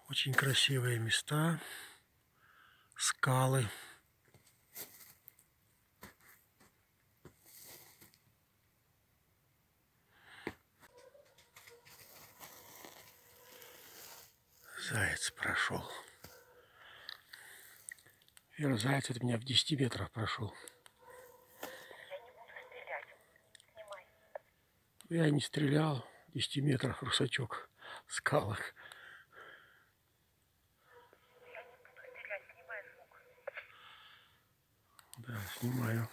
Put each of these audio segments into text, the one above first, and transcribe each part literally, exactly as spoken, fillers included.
Очень красивые места, скалы. Заяц прошел. Вера, заяц от меня в десяти метрах прошел. Я не буду стрелять. Снимай. Я не стрелял. В десяти метрах русачок в скалах. Я не буду стрелять. Снимай звук. Да, снимаю.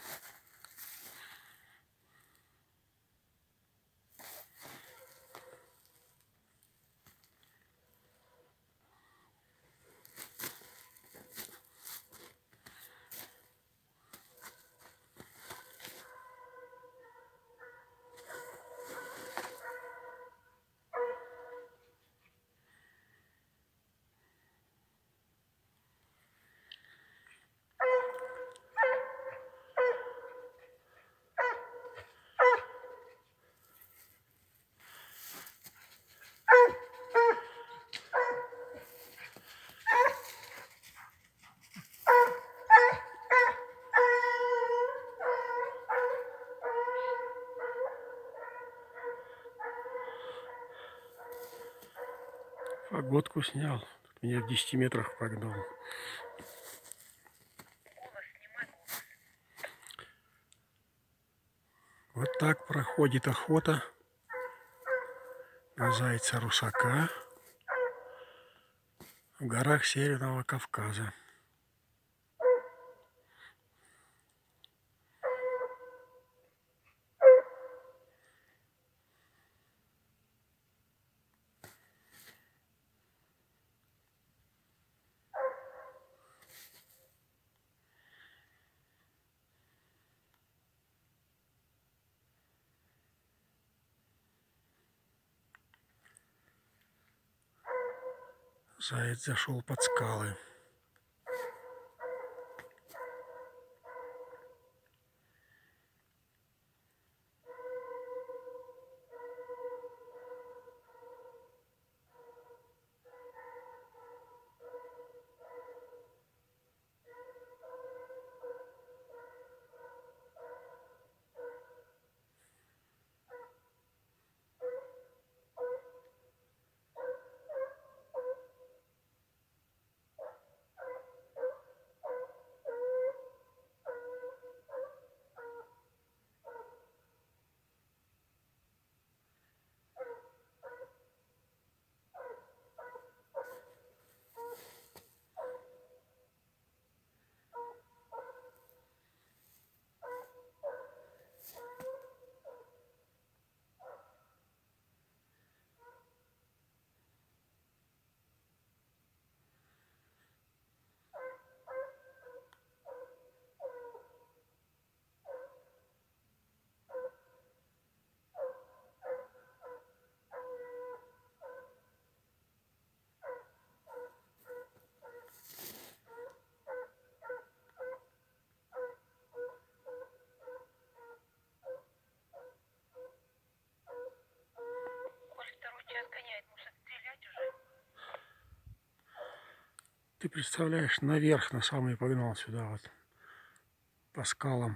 Погодку снял. Тут меня в десяти метрах погнал. Голос, снимай голос. Вот так проходит охота на зайца-русака в горах Северного Кавказа. Заяц зашел под скалы. Коль второй час гоняет, может стрелять уже? Ты представляешь, наверх на самый погнал сюда вот по скалам.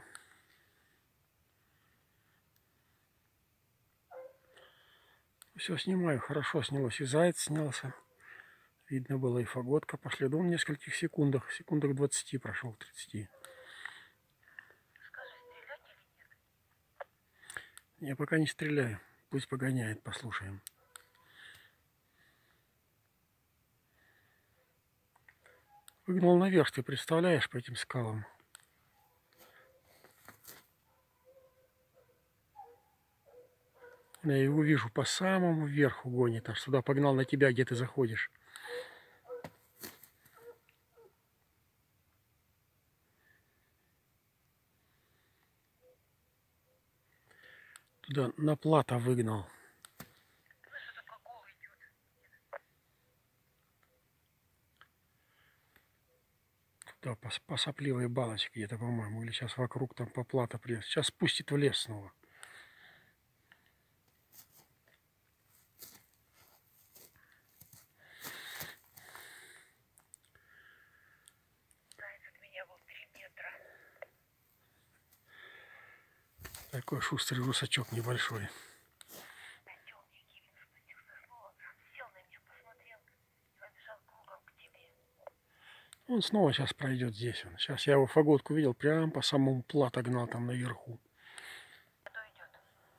Все снимаю, хорошо снялось. И заяц снялся. Видно было и фаготка по следу в нескольких секундах. Секундах двадцати прошел, тридцати. Скажи, стрелять или нет? Я пока не стреляю. Пусть погоняет, послушаем. Выгнал наверх, ты представляешь, по этим скалам. Я его вижу по самому верху гонит, аж сюда погнал на тебя, где ты заходишь. Туда на плато выгнал. Слышу, только гол идет. Туда по, по сопливой балочке где-то, по-моему. Или сейчас вокруг там по плато придет. Сейчас спустит в лес снова. Такой шустрый русачок небольшой. Темненький, видно, спустился с лова, сел на меня, посмотрел и побежал кругом к тебе. Он снова сейчас пройдет здесь. Он. Сейчас я его фаготку видел, прям по самому плато гнал там наверху. А то идет.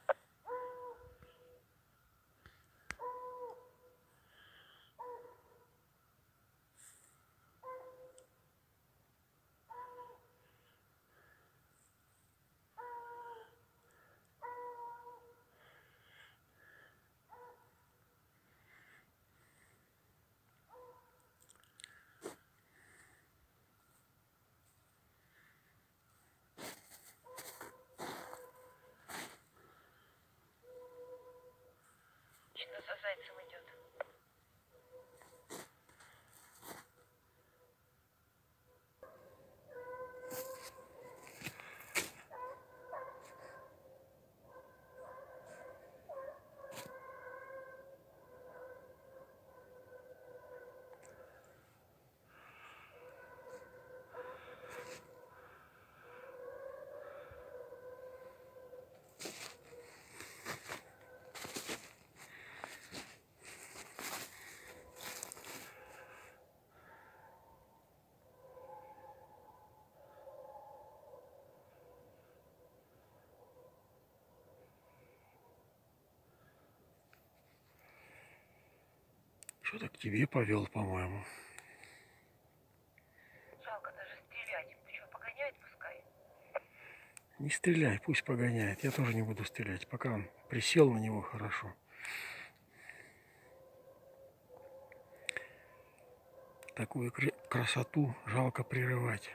Что за зайцем идет? Что-то к тебе повел, по-моему. Жалко даже стрелять. Ты что, погоняет пускай? Не стреляй, пусть погоняет. Я тоже не буду стрелять, пока он присел на него хорошо. Такую красоту жалко прерывать.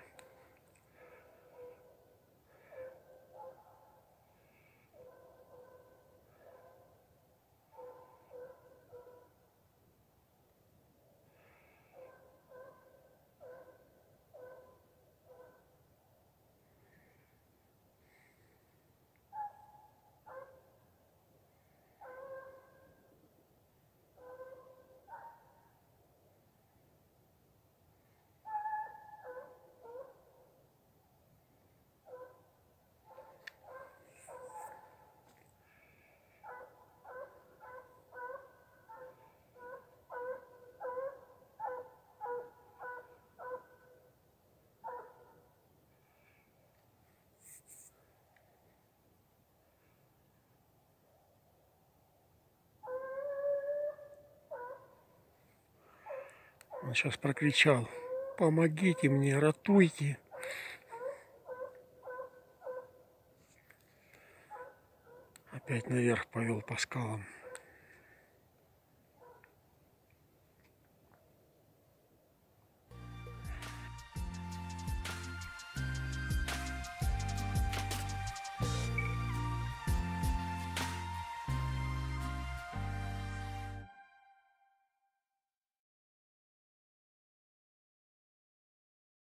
Он сейчас прокричал: помогите мне, ратуйте. Опять наверх повел по скалам.